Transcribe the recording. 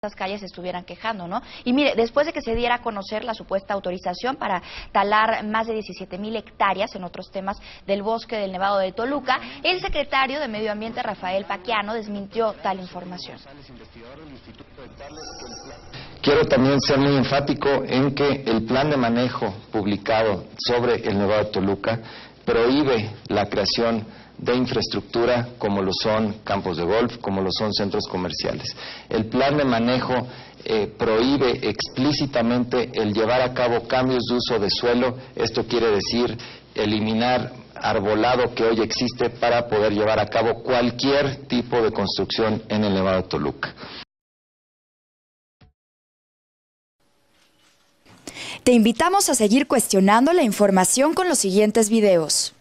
estas calles se estuvieran quejando, ¿no? Y mire, después de que se diera a conocer la supuesta autorización para talar más de 17,000 hectáreas en otros temas del bosque del Nevado de Toluca, el secretario de Medio Ambiente, Rafael Paquiano, desmintió tal información. Quiero también ser muy enfático en que el plan de manejo publicado sobre el Nevado de Toluca prohíbe la creación de infraestructura como lo son campos de golf, como lo son centros comerciales. El plan de manejo prohíbe explícitamente el llevar a cabo cambios de uso de suelo. Esto quiere decir eliminar arbolado que hoy existe para poder llevar a cabo cualquier tipo de construcción en el Nevado de Toluca. Te invitamos a seguir cuestionando la información con los siguientes videos.